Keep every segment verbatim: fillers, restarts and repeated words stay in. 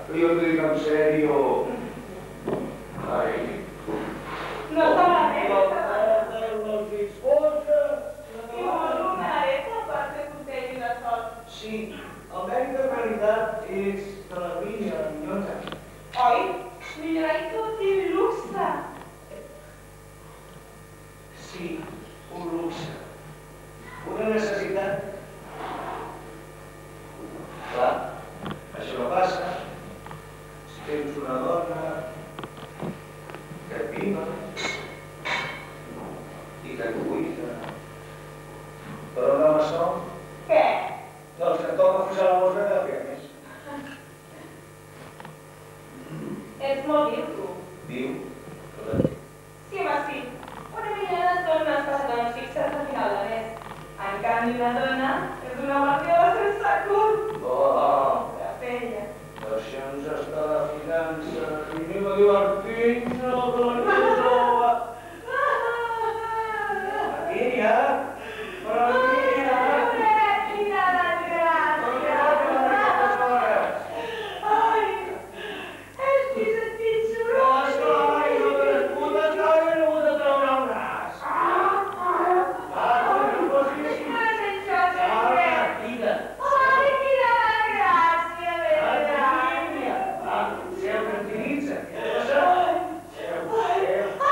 Io ti dico in serio. Dai. Non sta male, non sta male. Non si sposa. Io ho una retta a parte tutte le cose. Sì, America qualità è straordinaria, migliore. Poi, migliorai tutti il lusso. Sì, un lusso. Una necessità. Clar, això no passa. Si tens una dona que et viva i que et cuida, però no me som. Què? Doncs que et toca posar la boca de què més. Ets molt viu, tu. Viu? Sí, home, sí. Una minyona són unes passadores fixes a final de mes. En canvi, una dona és una guardiola sense curt. Oh! La pella. Deixa'ns estar de finances i anem a divertir-nos con la jove. Maquilla! Però Maquilla! Quina desgràcia! Ai! Estic sentint soroll! Les noies, les putes noies, no vull de treure el braç. Va, no posis així. No és això, sempre! Mira. Ai, quina desgràcia, vera! Va, seu, tranquil·litza. Què passa? Seu, seu.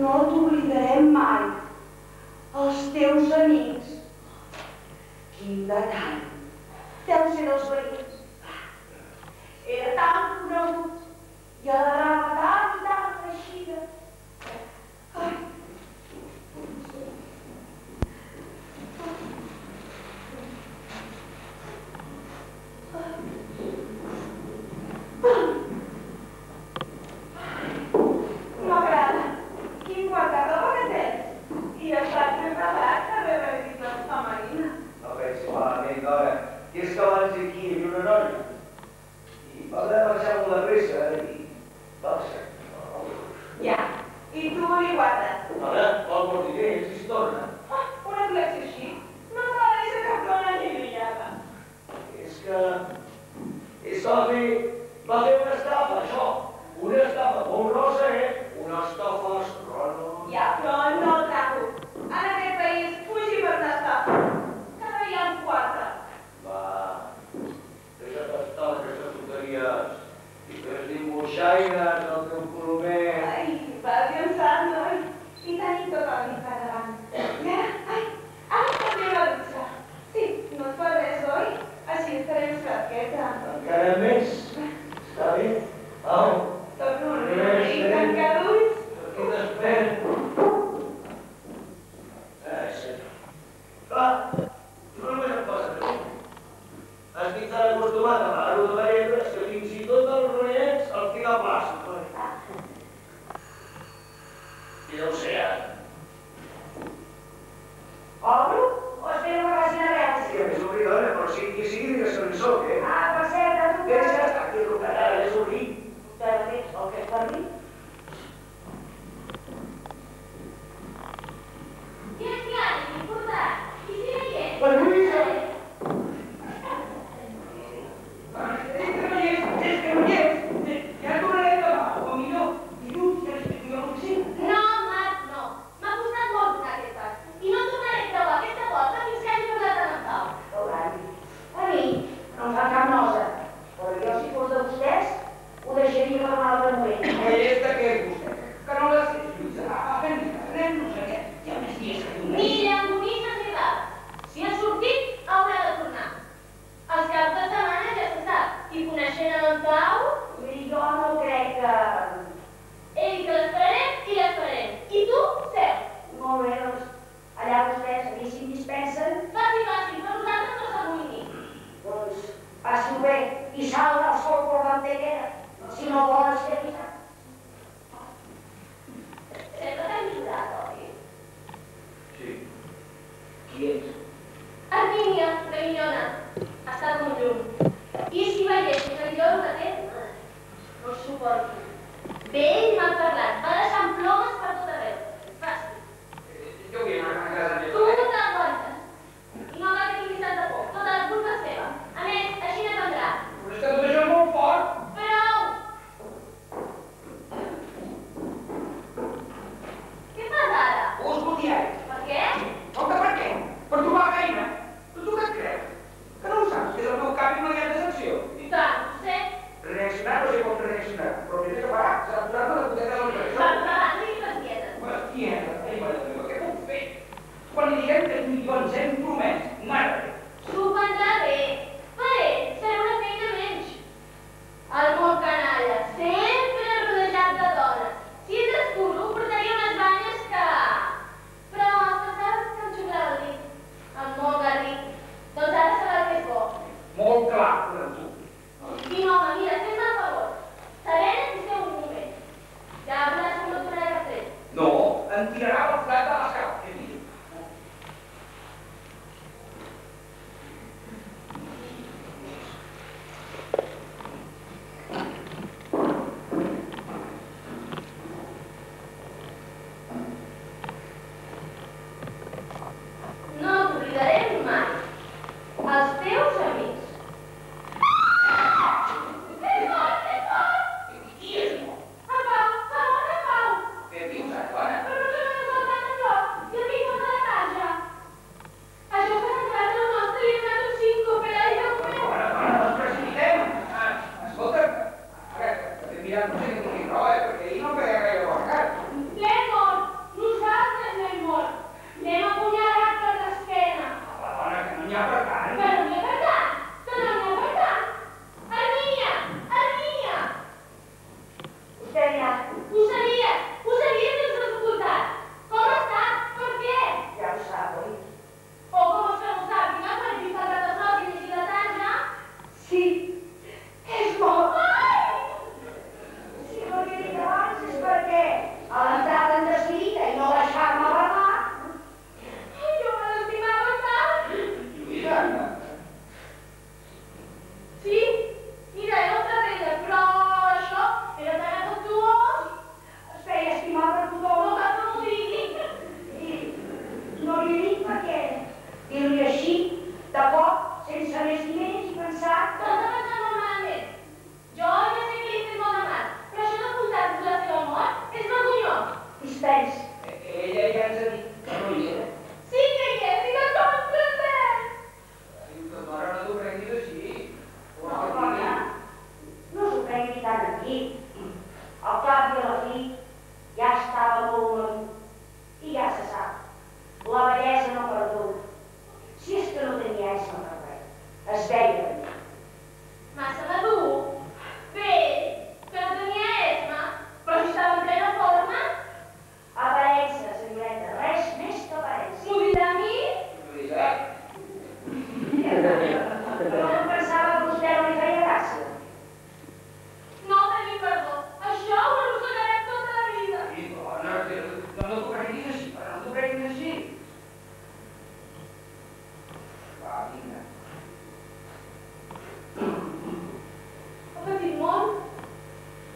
No t'oblidarem mai. Els teus amics. Quin detall. Deu ser dels veïns. Era tan conegut i agarrava tan i tan creixida. Ai. M'agrada. Quin guarda-roba que tens. I estàs preparat per rebre visites femenines. No pensi malament, dona. Que és que abans aquí hi havia una noia. I va haver de marxar molt de pressa i va ser. Ja. I tu li guardes. Ara, vol molts diners i es torna. Ah, una col·lecció així. No s'ha de ser cap dona ni brillada. És que... És que va fer... va fer una estafa, això. Una estafa molt rosa, eh? Una estafa estrona. Ja, però no el trago. En aquest país, fugi per una estafa. Cada dia en quatre. Va... deixa't estar aquestes tonteries. I que es dibuixaires el teu colomer. Ai, vas pensant, noi. I tenim tot el nit per davant. I ara, ai, ara també la dutxa. Sí, no et fa res, oi? Així estaré més fresqueta. Encara més. Està bé? Au. Torno a riure i tancar d'ulls. Aquí t'espero. Ai, senyor. Clar, tu només em passa per mi. Estic tan acostumat a pagar-ho de merendres que fins i tot els ronyets els tinc al plàstic. I no ho sé, ara. Obro o espero que vagin a veure? Sí, a més obrir, dona, però sigui qui sigui, digues que no hi soc, eh? Ah, per cert, has Deixa trucat? estar aquí trucant, ara és obrir. Te mateix, el que és per mi? Què és que ara és important? I si no hi és? La Lluïsa! És que no hi és, és que no hi és. Ja tornaré demà, o millor, dilluns, que estic a l'oficina. No, Marc, no. M'ha costat molt donar aquest pas. I no tornaré a creuar aquesta porta fins que hagi parlat amb en Pau. Veurà. A mi no em fa cap nosa, però jo si fos de vostès ho deixaria per un altre moment. I és de què és vostè? Que no la sé, Lluïsa. Anem, anem, no sé què. Hi ha més dies que donar. Ni llambonisses ni dades. Si ha sortit, haurà de tornar. Els caps de setmana ja se sap. I coneixent en en Pau, I jo no crec que... ell que l'esperarem i l'esperarem. I tu, seu. Molt bé, doncs, allà vostès, a mi si em dispensen, Faci, faci, per nosaltres no s'amoïni. doncs passi-ho bé i salga el sol por l'antequera, si no vols que avisar. Sembla que hem jurat, oi? Sí. Qui ets? Armínia, de Minyona. Ha estat un llum. I si veiessis el lloro que té, no ho suporto. Ve ell m'ha parlat, va deixant plomes per tot arreu. Fàcil. Jo vull anar a casa Tu meva. no te l'aguantes. I no que tinguis tanta por. Tota la culpa és teva. A més, així n'aprendrà. Però és que tot això és molt fort. Prou! Què fas ara? Busco el diari. Per què? Escolta, per què? Per trobar feina. Però tu què et creus? Que no ho saps, que és el meu cap immediat de secció. I tant, ho sé. Reaccionar no sé com reaccionar, però m'he de parar, s'ha aturat de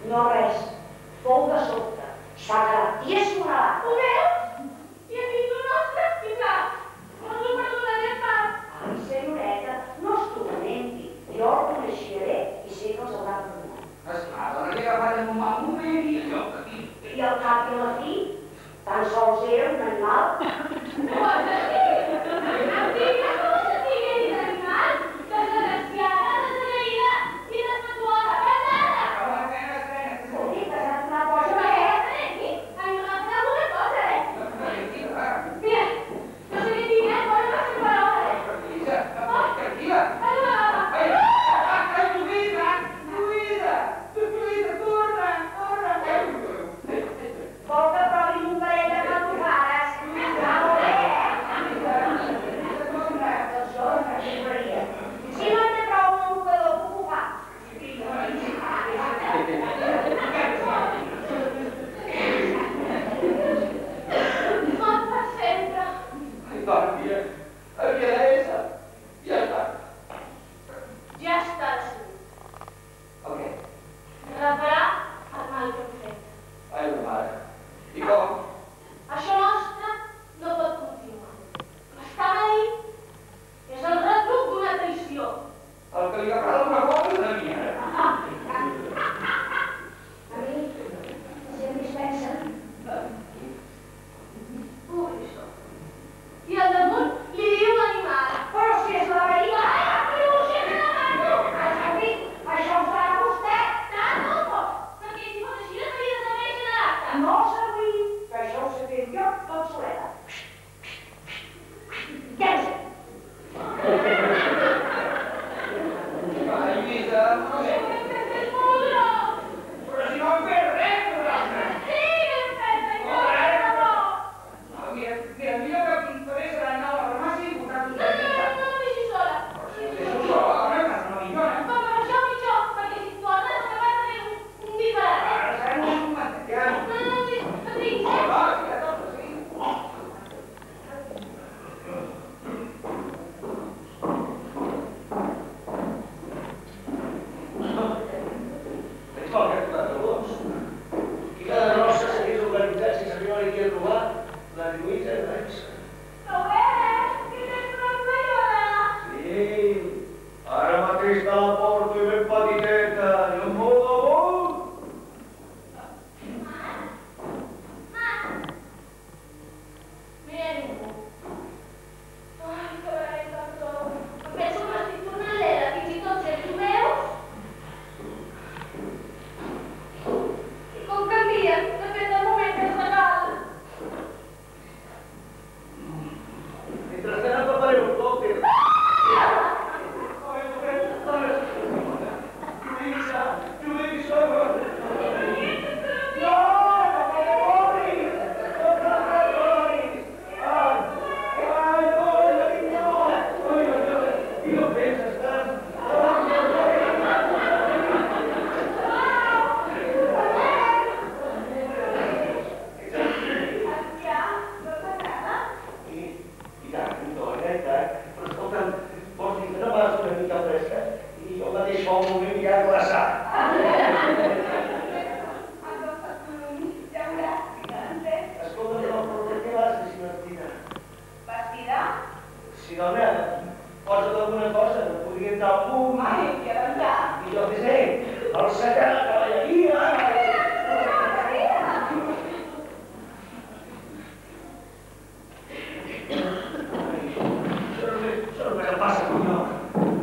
No res. Fou de sobte. S'ha quedat tiesonat. Ho veus? I a mi tu nostre, i clar, no us ho perdonaré pas. Ai, senyoreta, no es tormenti. Jo el coneixeré i sé que els haurà perdonat. Esclar, dona, li he agafat en un mal moment i allò que aquí. I al cap i a la fi, tan sols era un animal. Cosa sí? Em digues com se digués d'animal, desgraciada, desagraïda i desfatuosa, pesada. Home, estrena, estrena. Escolti, que s'ha una cosa d'aquesta. Aquí, a mi m'agafat alguna cosa, eh? Tranquil·la, Mira, no sé què et diré, però no sé parole. tranquil·la, tranquil·la. Allora, Ai, ai, Lluïsa, Lluïsa, Lluïsa, torna, torna. Vol que provi un parell de pantofares? Va molt bé, eh? Doncs jo no faria. Si no en té prou amb un jugador, puc ho fa. tot per sempre. Ai, dona, mira, havia d'ésser. Ja està. Ja està decidit. El què? Reparar el mal que hem fet. Ai, la mare. I com? Això nostre no pot continuar. Estava ahí. És el retruc d'una traïció. El que li agrada una cosa és la mia. A mi, si em dispensen, Puixo. I al damunt li diu l'animal. però si és la veïna, Ai, però ho sé que demano. escolti, això ho farà vostè. Tant no pot, perquè si fos així les havia desaparèixer de l'acte. No servir, que això ho sé jo tot soleta. Ja ho sé. Ai, Lluïsa, no sé. És molt gros. Però si no hem fet res, nosaltres. Sí, que hem fet allò, però no. No, mira, mira, el millor que em faré serà anar a la farmàcia i portar-te No, una no, no, pizza. no em deixis sola. Deixo sola, a la casa no millora. Va, però això pitjor, perquè si et tornes el que vas a fer un, un disbarat. Ara serem uns momentet, ja no. No, no, no, no, no diguis, Va, eh? va, sí, ja toca, sí. Veig mal que ha tocat el gos. I cada nosa s'hagués organitzat sense arribar aquí a trobar la Lluïsa i l'Aix. No ho veus? Que tens una collona. Sí, ara mateix te la porto i ben petiteta, i amb molt d'amor. No hi ha ningú. Ai, que barret que em trobo. Em penso que m'estic tornant l'era, fins i tot si els ho veus. I com canvien, depèn del moment que es regala. Mentrestant preparem un còctel. Lluïsa, Lluïsa. No, no te moris. No te moris. Ai, ai, ai, no. Ai, ai, ai. I no penses tant. Ja, no t'agrada? I, i tant, dona, i tant. Però escolta'm, vols dir que no vas una mica fresca? I jo mateix fa un moment ja glaçat. Ja veuràs, que entès. Escolta, però, però per què vas així vestida? Vestida? Si dona, posa't alguna cosa, no podria entrar al punt. Ai, que avançar. I jo què sé, el secret de la cavalleria. Això només, això només em passa com jo.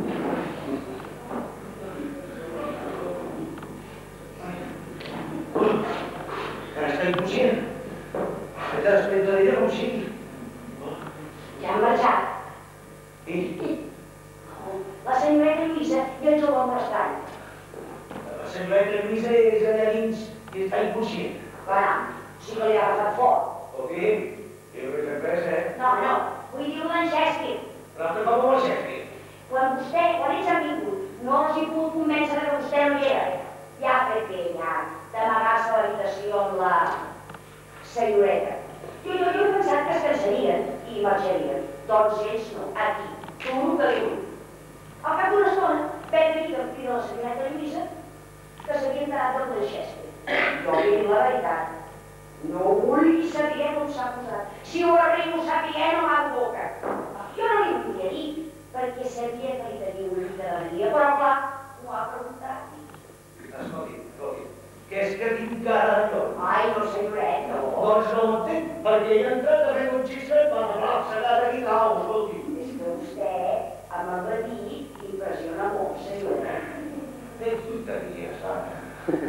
Encara està inconscient. He d'esperar d'ella com sigui. Ja han marxat. I La senyoreta Lluïsa i el jove estrany. la senyoreta Lluïsa és allà dins i està inconscient. Caram, sí que li ha agafat fort. O què? Jo no he fet res, eh? No, no, vull dir-ho d'en Shakespeare. L'altre cop amb el Shakespeare. Quan vostè, quan ells han vingut, no els hi puc convèncer que vostè no hi era. Ja ha fet bé, ja, d'amagar-se a l'habitació amb la senyoreta. Jo, jo, jo he pensat que es cansarien i marxarien. Doncs ells no, aquí, juro que li vull. Al cap d'una estona, veig aquí que em crida la senyoreta Lluïsa, que s'havia entrat del Manchester. Jo li dic la veritat. No vull saber com s'ha posat. Si ho arribo a saber, no m'ha boca. Jo no li volia dir, perquè sabia que li tenia una mica d'alegria, però clar, ho ha preguntat. Escolti, escolti, que és que tinc cara de lloc. Ai, no, senyoret, no. Doncs no ho entenc, perquè hi ha entrat a fer un xistre per la segada aquí cau, escolti. És que vostè, amb el matí, impressiona molt, senyoret. Que tonteria, Sara.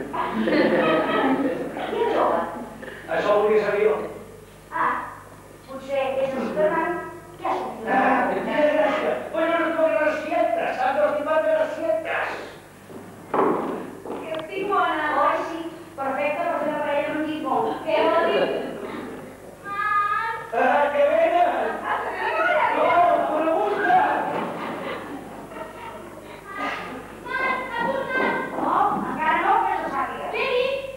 I el jove? Això ho volia saber jo. Ah, potser és el Superman que ha sortit. Ah, quina gràcia. Pues no nos toquen las siestas, s'han d'estimar de les siestas. Que estic bona. Oi, sí, perfecte per fer una parella amb un llit molt. Què vol dir? Ah, que venen! Ah, que ve la cara. No, pregunta! No, encara no, que no sàpiga. Què he dit?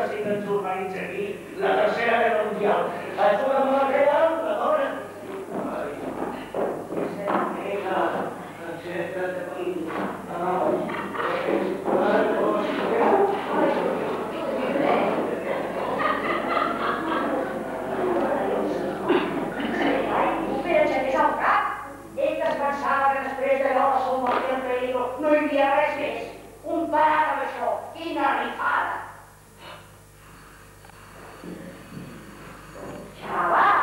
sí que ens organitza aquí la tercera guerra mundial. És una mort real, la dona. Ai, vinga, aixeca't aquí. No hi havia res més. Comparat amb això, quina rifada! Xaval!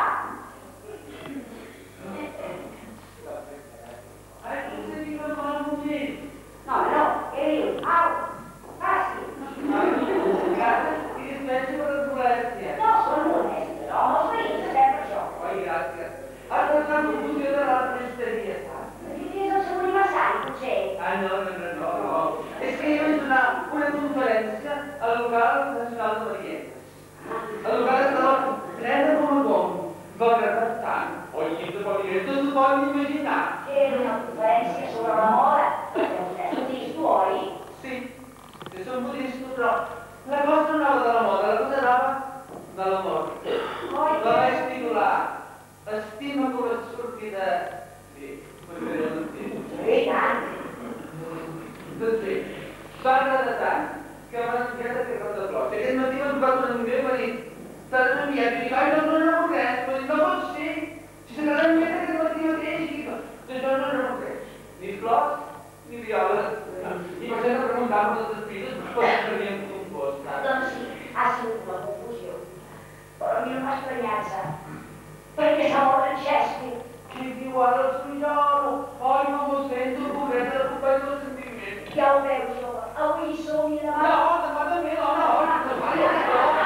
Ai, potser dic que fa el musell. No, no, què dius? Au, passi. Ai, gràcies. I dispensi per les molèsties. No són molèsties, no, els veïns estem per això. Ai, gràcies. Has d'estar en funció de l'altre estaria, saps? Aquí és el seu aniversari, potser. Ah, no, no, no, no, no. És que jo vaig donar una conferència al local nacional de Marietes. El local estava plena com a com. Va agradar tant. Oi, quin de Marietes ho poden imaginar. Era una conferència sobre la moda, perquè vostè és budista, oi? Sí, que som budistes, però la cosa no anava de la moda, la cosa anava de l'amor. Oi, La vaig titular Estima com es surti de... Bé, per veure el temps. sí, tant. Doncs bé, va agradar tant que m'ha enviat aquest rat de flors. Aquest matí m'ha tocat una amiga i m'ha dit t'has enviat, i dic, ai, no, no, no, no, res. M'ha dit, no pot ser. Si se n'ha enviat aquest matí mateix, i dic, doncs no, no, no, res. Ni flors, ni violes. I per això preguntava les despides, però sabíem com fos. Doncs sí, ha sigut una confusió. Però a mi no m'ha estranyat, perquè s'ha mort en Shakespeare. Què diu ara el senyor? Ai, com ho sento, pobreta, la culpa és del sentiment. Ja ho veus, jove, avui hi som i demà... No, demà també, no, no, no,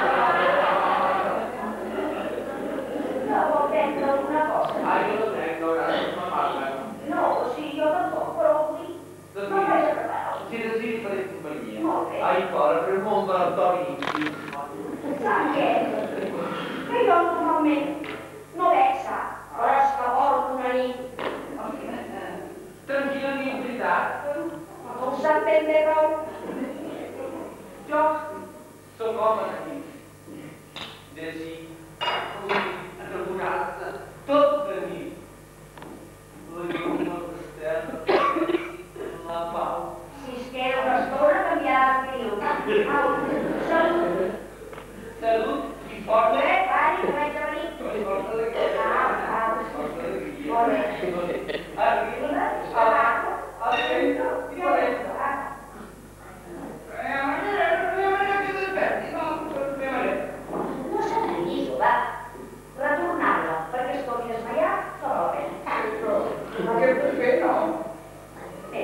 No vol prendre alguna cosa? ai, jo no crec, no, ara no me parla. No, sí, jo tampoc, però avui Doncs no mira, vaig a preparar-ho. si decidis faré companyia. Molt bé. Ai, fora, per molt de l'Antoni. Sap què? Que jo normalment no veig, sap? Però és que porto una nit. Tranquil·la, ni en veritat. No ho sap ben bé prou. Jo sóc home aquí. Llegir, fluir, reconar-se, tot de mi. La llum, el castell, la pau. Si es queda una estona, canviarà el que diu. Au, salut. Salut i força. Bé, vai, que vaig a venir. I força d'alegria. Ah, ah. Força d'alegria. Molt bé. Arriba a al centre i valenta. No s'atrevís, jove. Retornar-la, perquè es torni a desmaiar, no val la pena. Però què puc fer, no? Bé.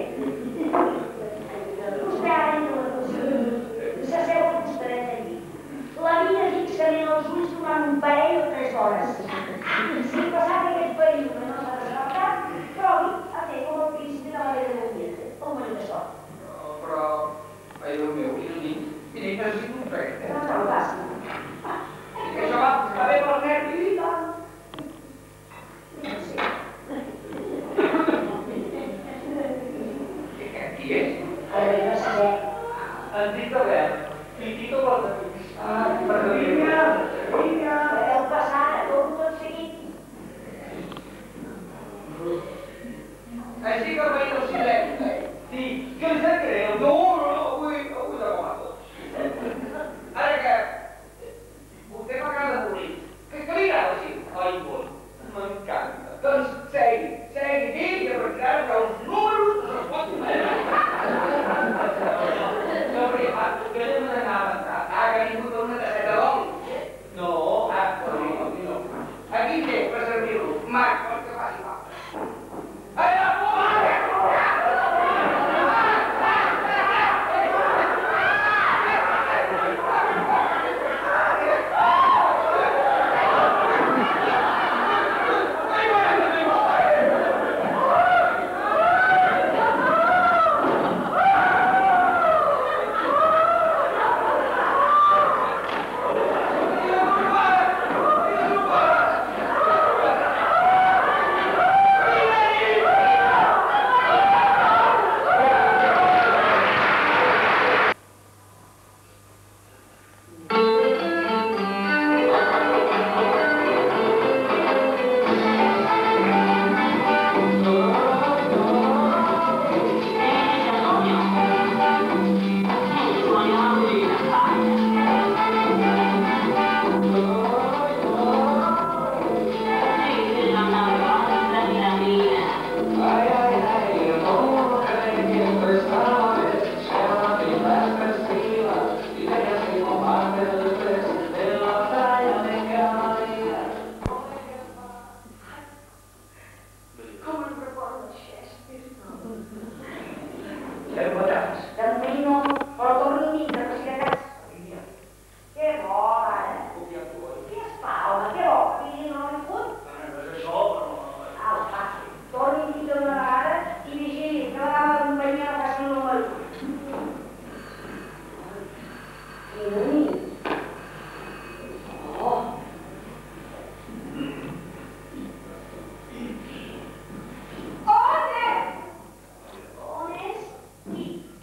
Vostè ara entra a la cocina. S'asseu al costadet allí. La mira fixament als ulls durant un parell o tres hores. Si passat aquest període no s'ha despertat, provi a fer com el príncipe de la Bella Dormida, el marit de sort. No, però... Ai, Déu meu, i no dic... Mira, necessito un fred, eh? No te'l passi. Que això va, va bé per nervis i tal. No sé. Qui és? El rei va saber. En dic Albert. I Tito Guardapís. Ah, per Línia, Línia. Podeu passar a tot tot seguit. Així que veig el silenci. Sí, que em sap greu. No, no, no, avui, avui de com a tots. Ara que vostè m'agrada morir. Que, que li agrada així? Ai, bon, m'encanta. Doncs segui, segui, digui que retirarà que els números no es pot comer. No, perquè fa, que no me n'anava a entrar. Ah, que ha vingut una tasseta d'oli. No, ah, no, no. Aquí té, per servir-lo. Mac, el que faci falta. Ai, la mare! Fem patafes. De moment no, però torno a vindre, per si de cas. Que bo, mare. Què es fa, home? Què bo? Vine no m'he fut? No és això, però... Au, va. Torni a vindre una vegada i vigili, que la dama de companyia no faci el número. Mira, mira. Oh. On és? On és? Qui?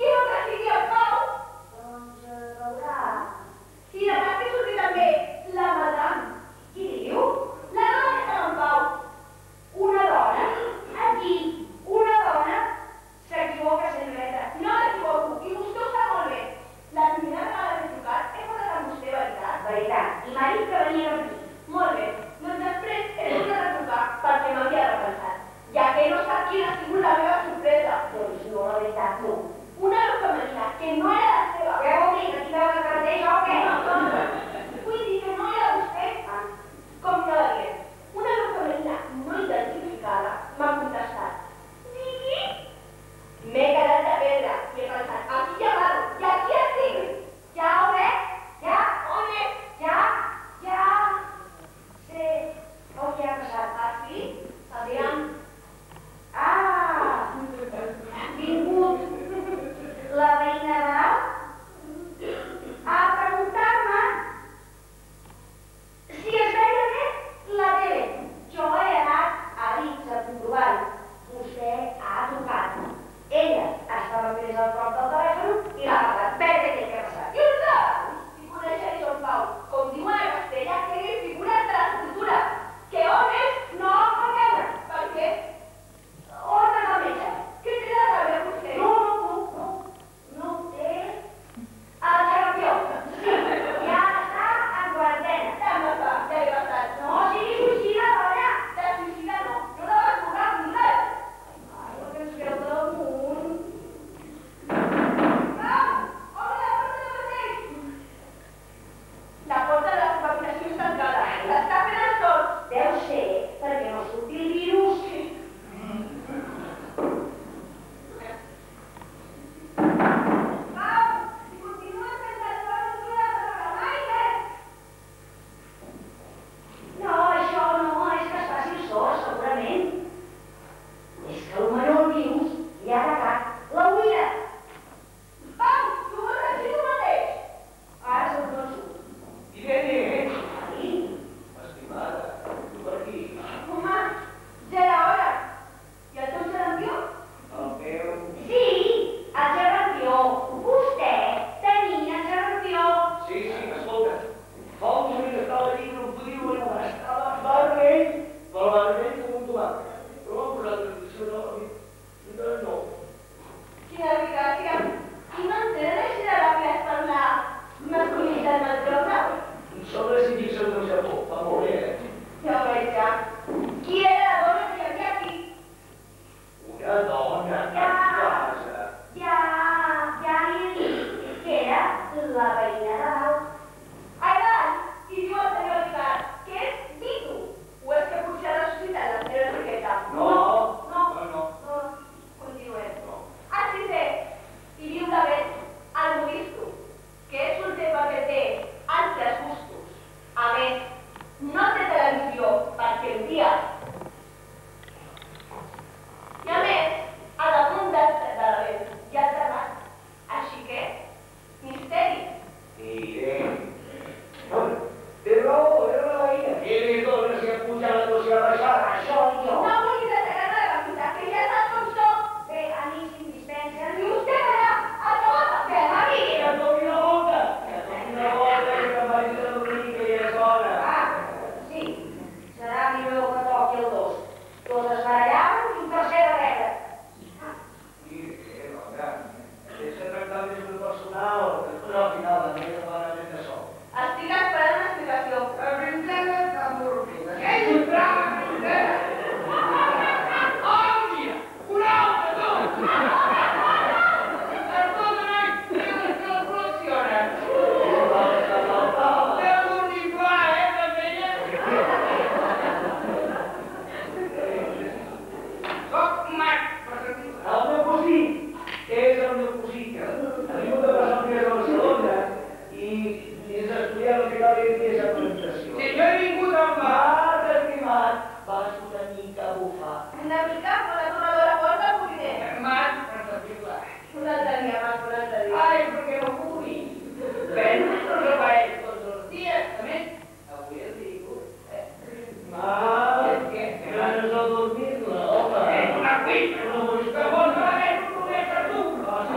Un altre dia, Marco, un altre dia. Ai, perquè no pugui. Venus no repareix tots els dies. A més, avui el dic. Ah, ganes de dormir-la, home. És una cuita. Una música Que vols que la Venus només per tu.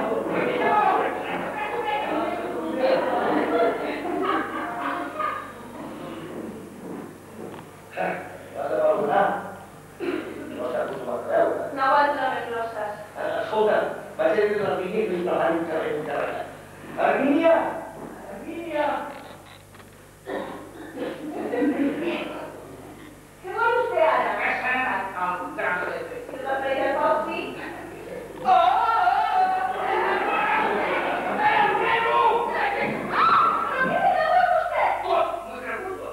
Vas a valorar. No s'ha acostumat a veure. No aguanto les glosses. Escolta, vaig a dir l'Armínia i li parlant un carrer un carrer. Armínia! Armínia! Què vol vostè ara? Que s'ha anat al tram de fer. Si el paper de copi? Oh! El Remo! Però què té de vostè? Tot, m'ho pregunto.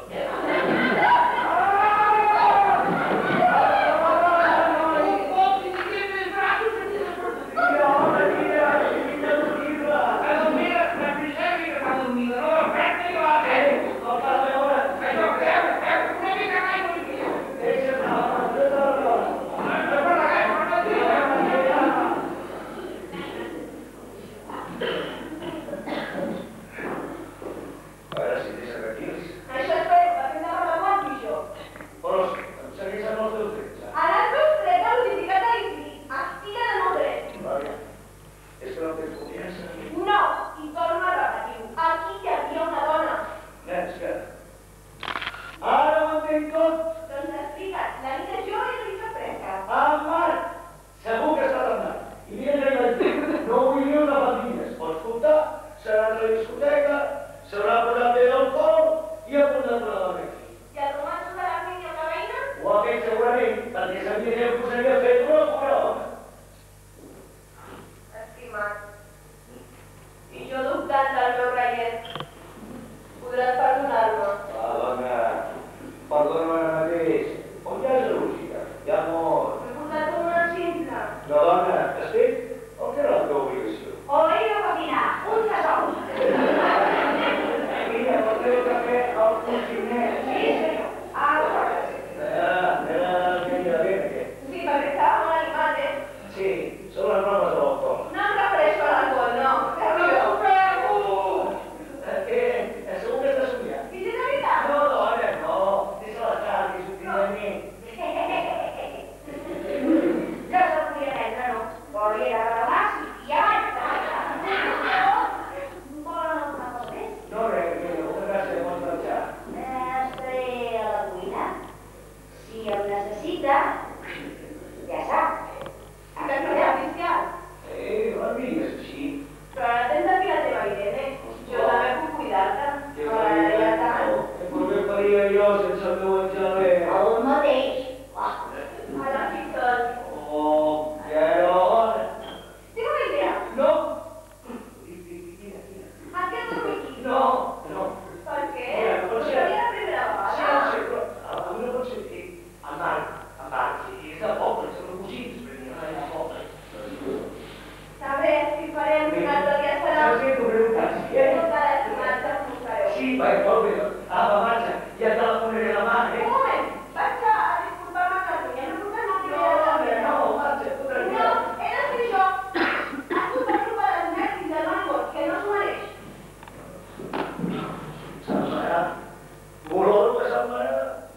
Això és fer, perquè em demana molt pitjor. Però em segueixen els teus drets. En els meus drets el sindicat de l'infinit estiguen en el dret. Vaja, és que no tens confiança en mi. No, i torno a repetir-ho. Aquí hi havia una dona. Nen, espera. Ara ho entenc tot. Doncs explica't, la nit és jo i la nit és fresca. En Marc! Segur que està en Marc. I mira que li vaig dir, no vull dir una pandilles. Pots comptar, serà a la discoteca, s'haurà posat bé d'alcohol i ha posat la dona aquí. I el romanço de l'Armini amb la veïna? Ho ha fet segurament, perquè sabia que us havia fet una locura. Estimat. I jo dubtant del meu reiet. Podràs perdonar-me. Va, dona, perdona ara mateix. On hi ha la música? Hi ha molt. M'he portat com una simple. No, dona, has fet el que era la teva obligació. Oído cocina, un sazón. Mira, el teu cafè al cocinet. Sí, senyor. Ahora. Era, era el que hi havia aquest. Sí, perquè estava molt animat, eh? Sí, són les noves de l'alcohol. No em refereixo a l'alcohol, no. Carrió. Què? Segur que estàs somiant? I si de veritat? No, dona, no. Deixa la cara, que s'ho tinc a mi. No se podia prendre, no. Volia de más i ja vaig treballar. Volen alguna cosa més? No, res, mira, una gràcia de bon menjar. Estaré a la cuina. Si em necessita, ja sap. Que no hi ha oficial. Eh, no em digues així. Però ara tens aquí la teva Irene. Jo també puc cuidar-te. Què M'agradaria tant. Però què faria jo sense el meu angelet? El mateix. Ah, A la Pistol. Oh, que hora. Tinc una idea. No. Quina, quina? A què dormir aquí? No, no. Per què? Mira, no pot ser. Seria la primera Sí, vegada. no sé, però avui no pot ser. Eh, En Marc, en Marc, sí, és de poble, són cosins, perquè no hi ha poble. Sabré si farem un altre dia serà. Saps què t'ho preguntes? Jo encara estimat em buscareu. Sí, va, molt bé. Apa, marxa, ja te la posaré a la mà, eh? Un moment, vaig a disculpar-me que el dia no puc anar a No, home, no, marxa, tu No, tranquil·la. he de ser jo. Escoltar-lo per als nens del Margot, que no s'ho mereix. Se'n farà. Volor que se'n farà.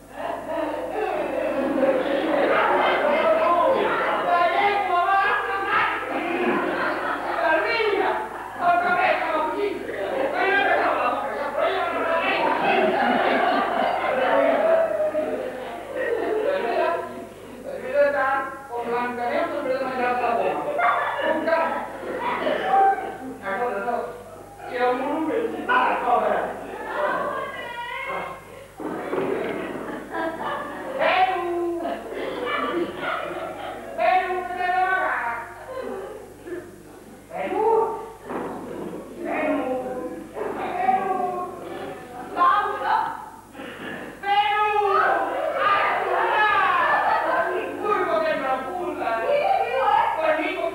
Ah, cobra. Curvo che non pulla! Poi dico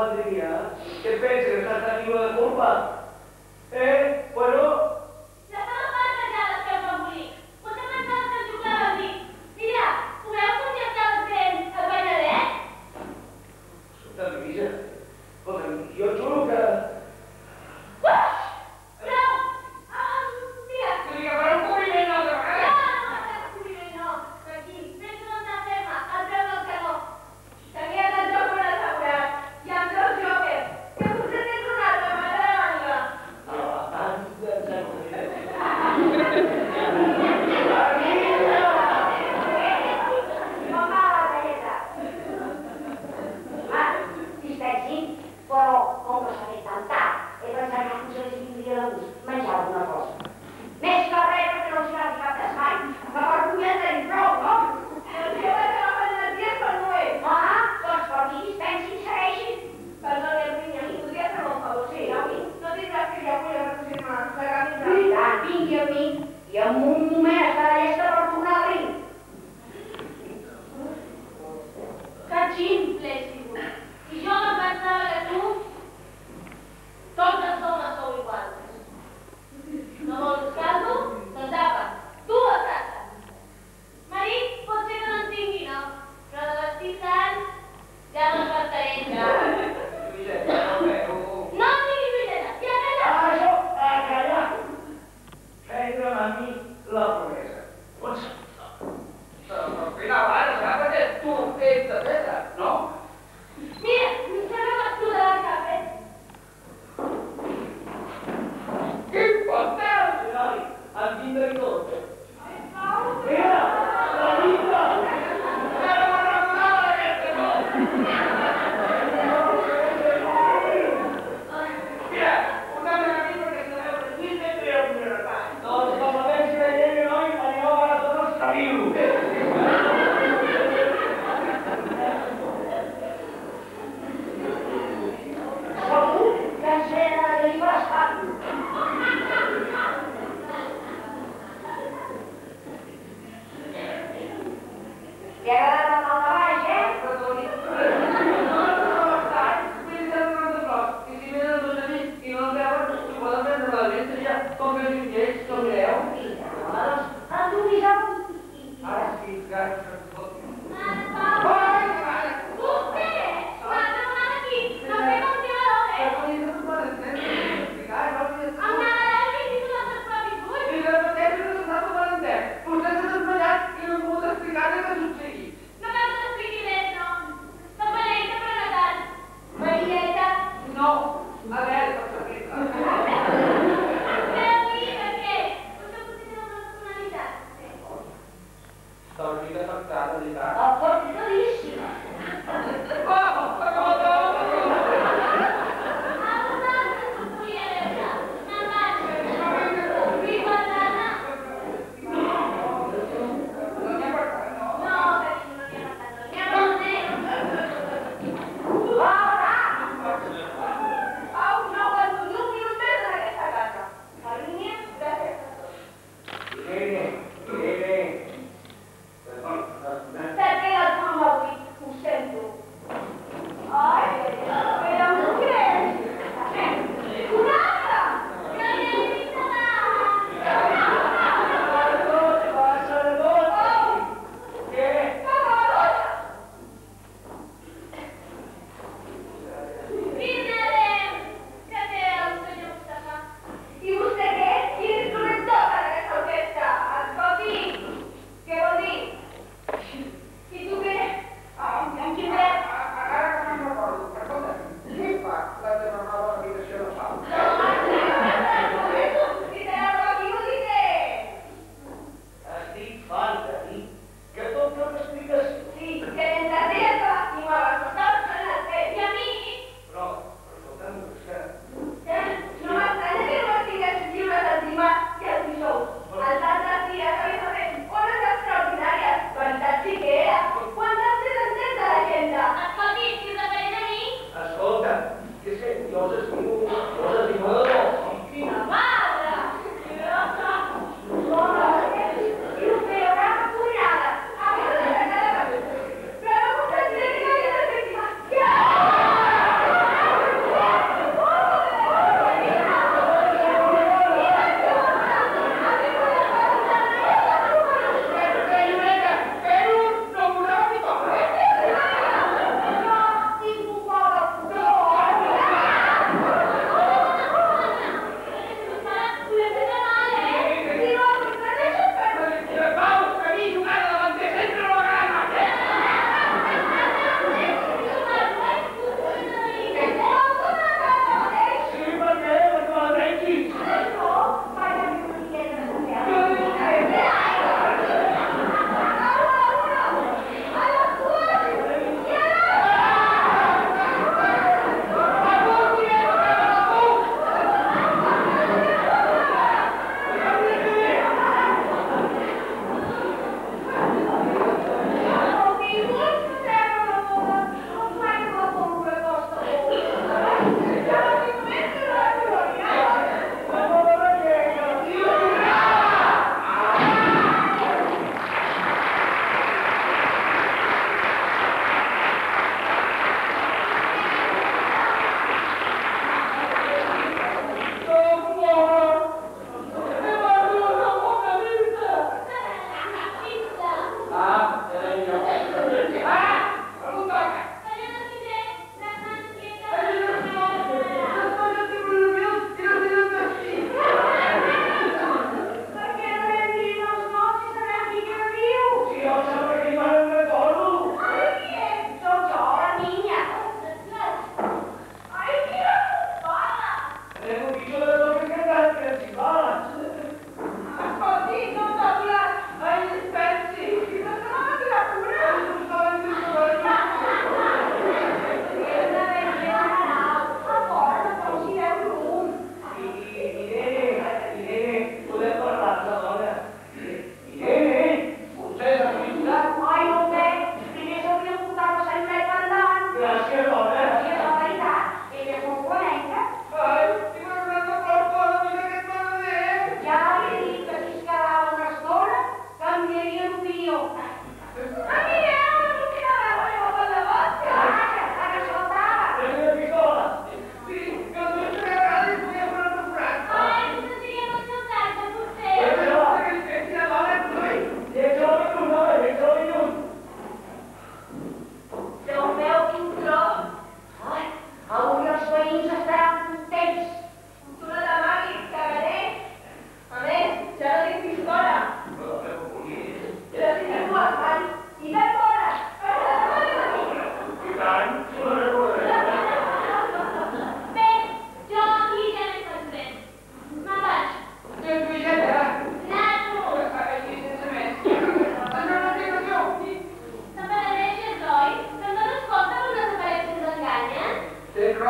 malaltia, que pensa que està tan lliure de culpa. Eh? Bueno... Ja fa la falta ja les peus embolics. Vostè pensava que ens jugava a dir. Mira, ho veus com ja estaves fent el banyadet? Escolta, Lluïsa, escolta, jo et juro que... Uix! Prou! Ah, mira! Que li agafarà un cobriment una altra No, vegada. no m'estàs cobriment, no. Tranquil, penso no estar ferma, al peu del canó. Tenies el joc ben assegurat. I amb dos jokers, que potser tens una altra manera de venir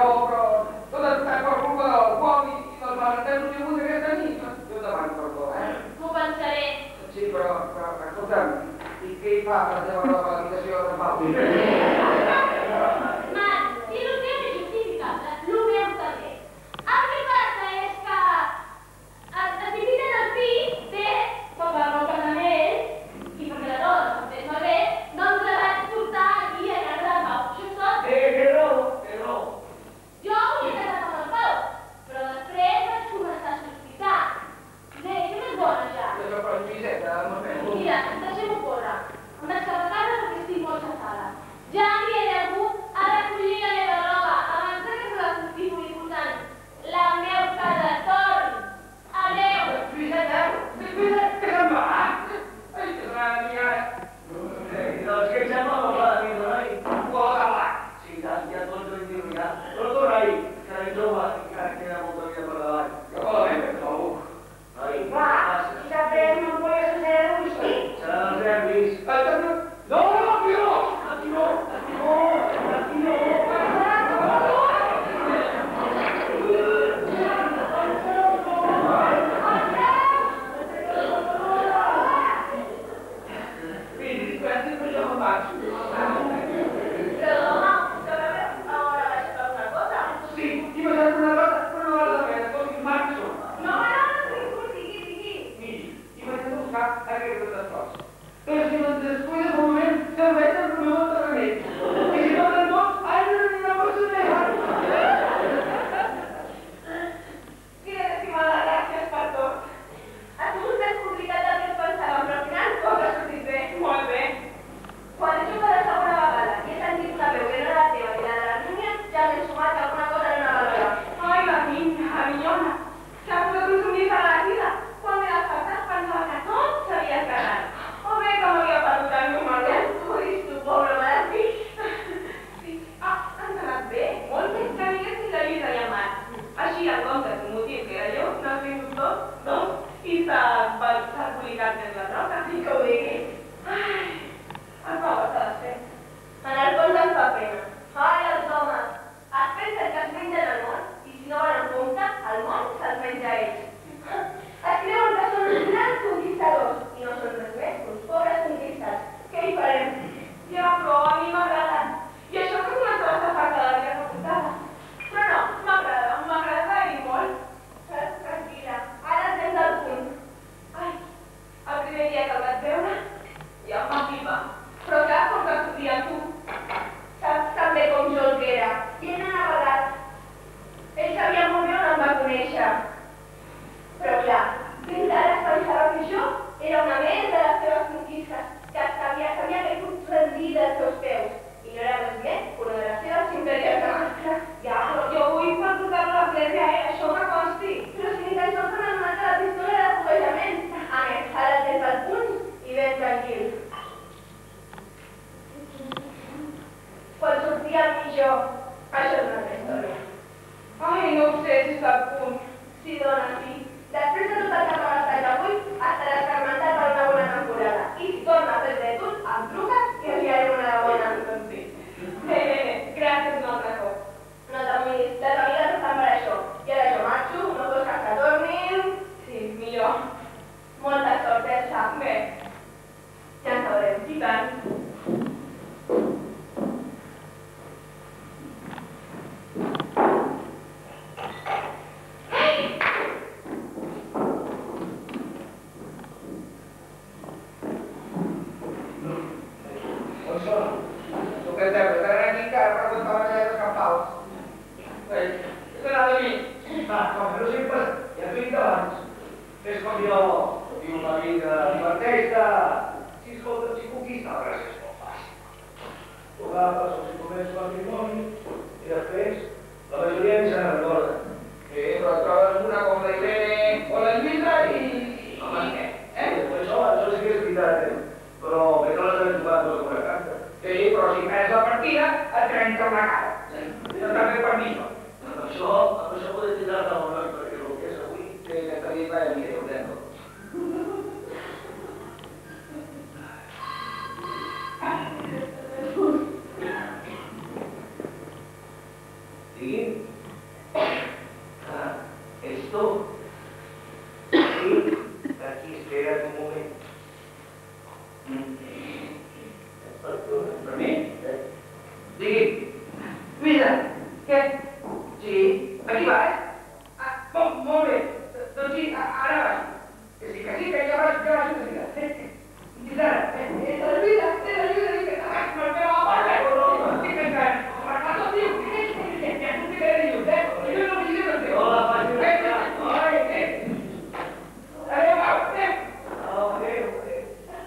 però... Tot està per culpa del Covid i dels malentesos que hi ha hagut aquesta nit. Jo demano perdó, eh? M'ho pensaré. Sí, però, però, escolta'm, i què hi fa la teva roba a l'habitació de Pau? Man, si el teu és justificable, el meu també. El que passa és que es dividen el pis bé, com va al casament, i perquè la dona s'ha fet malbé, doncs la vaig portar aquí a casa de Pau. Això és tot. Eh, que no, que no. Jo volia casar amb el Pau, però després vaig començar a sospitar. Bé, que més bona ja. Això per Lluïseta, no fem. Mira, deixem-ho córrer. Em vaig cap a casa perquè estic molt cansada. Ja enviaré algú a recollir la meva roba abans que se la constituï posant la meu casa de torn. Adéu! Lluïseta, Lluïseta, que se'n va? Ai, que serà la mia... Eh, doncs què em sembla la de mi, noi? Vola de blanc. Sí, ja, ja tots ho hem dit, ja. Però torna ahí, que la jove encara queda molta vida per davant. Que vola bé, que trobo. Noi, Va, si t'aprens no puedes hacer el whisky. serà dels nervis. Ai, que no... No, no, aquí no! Aquí no, aquí no, aquí no. Vedi, questi non ce la faccio. Perdona, que ahora vaig fer una cosa. Sí, ti m'has fet una cosa, però no val la pena, escolti, marxo. No, no, no, no, sigui, sigui. Miri, i vaig a buscar aquestes coses. Però si me'n descuides un moment, serveix el meu enterrament. I si no te'n vols, ai, no, no, no pots negar. Mira, estimada, gràcies per tot. Ha sigut més complicat del que es pensava, però al final tot ha sortit bé. Molt bé. Quan he jugat la segona vegada i he sentit una veu que no era la teva ni la de la niña, ja m'he sumat alguna cosa en una valora. Ai, la niña, la minyona. S'ha posat un somnis a la vida. Quan m'he despertat pensava que tot s'havia acabat. O bé que m'havia perdut el meu mariat. Tu dis tu, pobre malaltí. Sí. Ah, ens ha anat bé. Molt bé que diguessin la Lluïsa i en Marc. Així, en comptes d'un motiu que era jo, no has vingut tot, no? I s'ha publicat més la troca, sí que ho diguis. Ai, el Pau està desfet. En el fons em fa pena. Ai, els homes. Es pensen que es mengen el món i si no van en compte, el món se'ls menja a ells. Es creuen que són uns grans conquistadors i no són res més que uns pobres conquistats. Què hi farem? Ja, però a mi m'ha agradat. I això que comença a safar cada dia que portava. Però no, m'agrada, m'agrada i molt. Saps, tranquil·la, ara estem del punt. Ai, el primer dia que el vaig veure, ja em va flipar. Però clar, com que estudia tu, saps tan bé com jo el que era. I ell n'ha navegat. Ell sabia molt bé on em va conèixer. Però clar, fins ara es pensava que jo era una més de les seves conquistes, que sabia, sabia que he pogut rendir dels seus peus. I no era res més que una de les seves imperials de mascle. Ja, però jo vull per portar-lo a l'església, eh? Això que consti. Però si ni tan sols m'han donat la pistola de foguejament. A més, ara tens el puny i ben tranquil. Quan sortia el millor, això és una altra història. Ai, no ho sé si està a punt. Sí, dona, sí. Després de tot el que m'ha estat avui, estaràs fermentat per una bona temporada. I si torna a fer rètol, em truques i enviaré una de bona. Doncs sí. Bé, bé, bé. Gràcies un altre cop. No t'amoïnis, les amigues estan per això. I ara jo marxo, no fos cas que tornin. Sí, millor. Molta sort, Elsa. Bé. Ja en sabrem. I tant. Digui'm. Lluïsa, què? Sí? Aquí vas? Ah, molt, molt bé. Doncs sí, ara vas. Que sí, que sí, que ja vas, ja vas de seguida. I ara, és la Lluïsa, és la Lluïsa, dic que t'agafi el peu a la porta. Estic pensant, per què tot diu? Que és que ja t'ho ficaré de llum, eh? I jo no m'hi dic el teu. Hola, faci una mica. Ai, eh? Adéu, au, adéu. Adéu, adéu.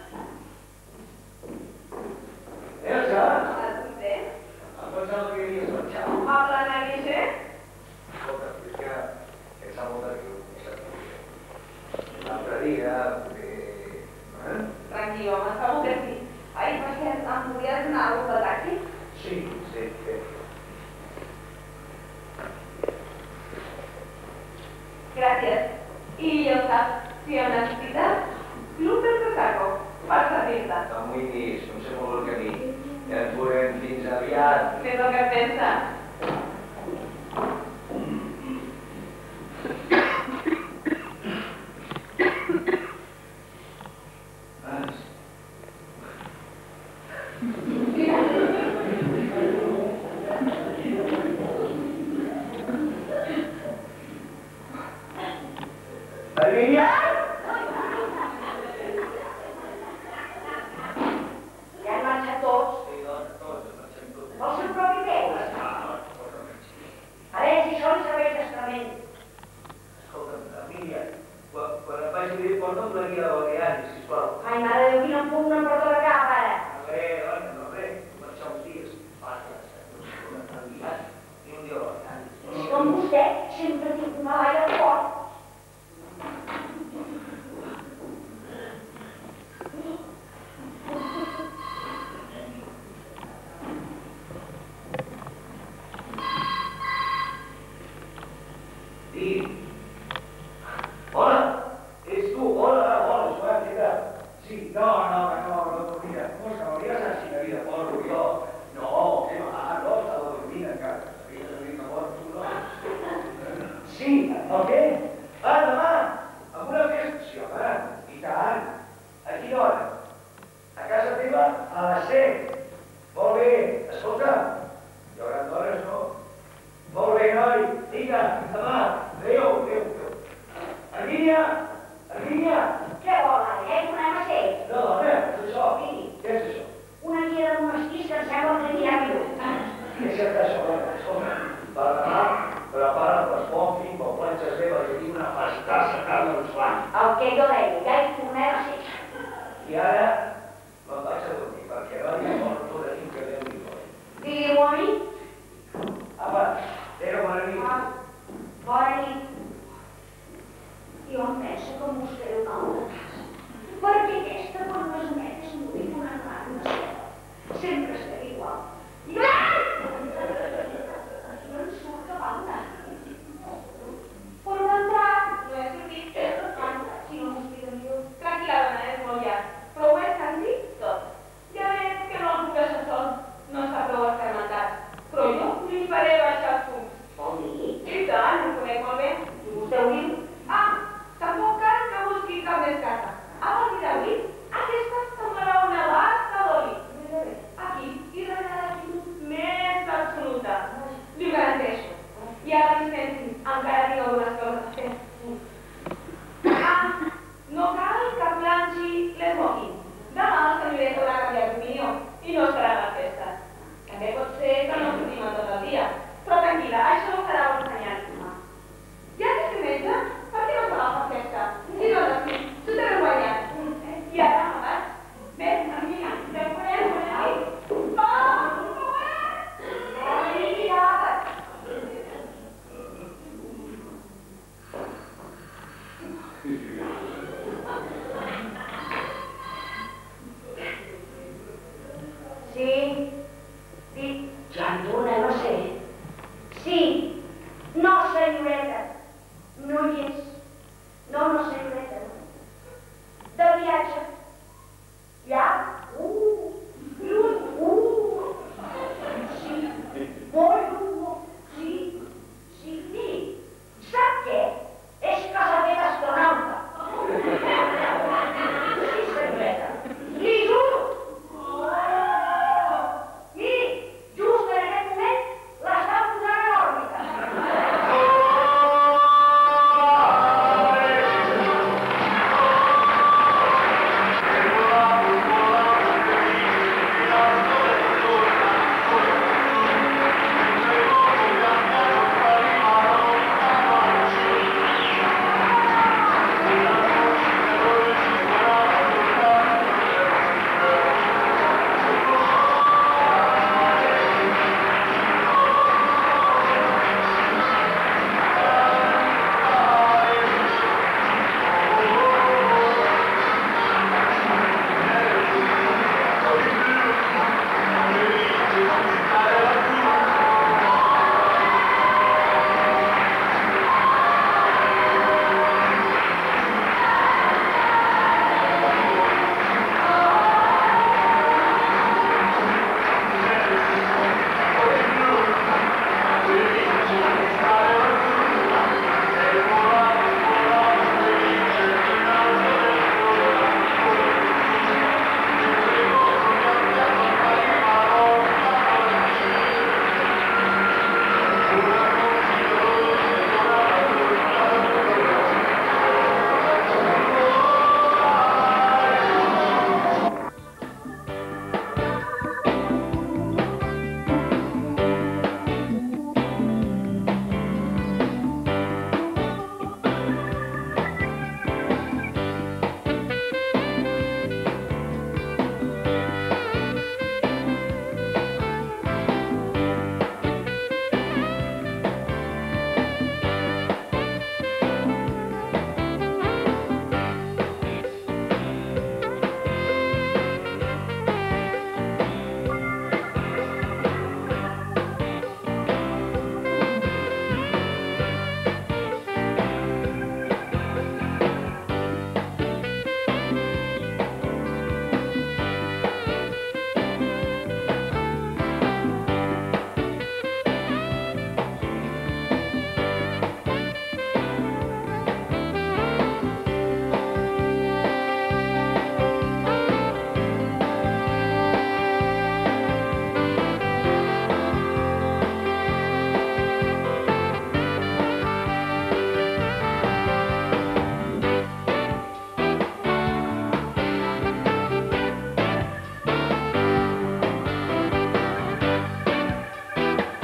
Elsa? Vostè? Em pensava que havies marxat. Habla Narice? Escolta, és que em sap molt de greu. L'altre dia, eh? Tranquil, home, segur que sí. Ai, per cert, em podries donar alguna de taxi? Sí, sí, sí. Gràcies. I ja ho saps, si em necessites, club del saco, per servir-te. No m'ho diguis, no sé molt el camí. Ja ens veurem fins aviat. Fes el que et penses. Hermínia? Ja han marxat tots. Sí, doncs, tots, marxem tots. Pel seu propi peu. A veure si són serveis d'estrament. Escolta'm, Hermínia, quan, quan em vagi bé, porta'm la guia de Balears, sisplau. Ai, mare de Déu, quin empum no em porta de cap, ara. A veure, dona, no res, marxar uns dies. Vaja, no m'ha enviat ni un dia a Balears. És com vostè, sempre tinc una baia al cor. Sí. Hola, ets tu, hola, hola, Joan, què tal? Sí, no, no, no, no, mira, no, que m'hauries així de vida, porro, jo. No, què va, no, estava dormint encara. Havia de dir-me mort, tu no. Sí, el què? Ah, demà, amb una festa. Sí, home, i tant. A quina hora? A casa teva? A les set. Molt bé, escolta, hi haurà dones, no? Molt bé, noi, vinga, demà. Adéu, adéu, adéu. Hermínia, Hermínia. Què vol, ara? Eh? Tornem a ser? No, dona, és això. Vingui. Què és això? Una guia de monestirs que em sembla que anirà millor. Què és això, dona? Escolta, per demà, prepara't les pòfing, o planxes bé, perquè tinc una pastassa carn dels blancs. El que jo deia, ja hi tornem a ser. I ara me'n vaig a dormir, perquè no hi ha morto de quin que Déu li doni. Digui-m'ho a mi. Apa, adéu, bona nit. Ah, bona nit. Jo em penso que em buscaré una altra casa, perquè aquesta per les metes m'ho dic una gran seva. Sempre estaré igual. I no en surt cap altra. Però d'entrar, No he sortit. si no m'ho explica millor. Tranquil·la, dona, és molt llarg. Però ho he sentit tot. Ja veig que no el puc deixar sol. No està prou escarmentat. Però jo li faré baixar els fums. Vol dir? I tant, ho conec molt bé. Si vostè ho diu,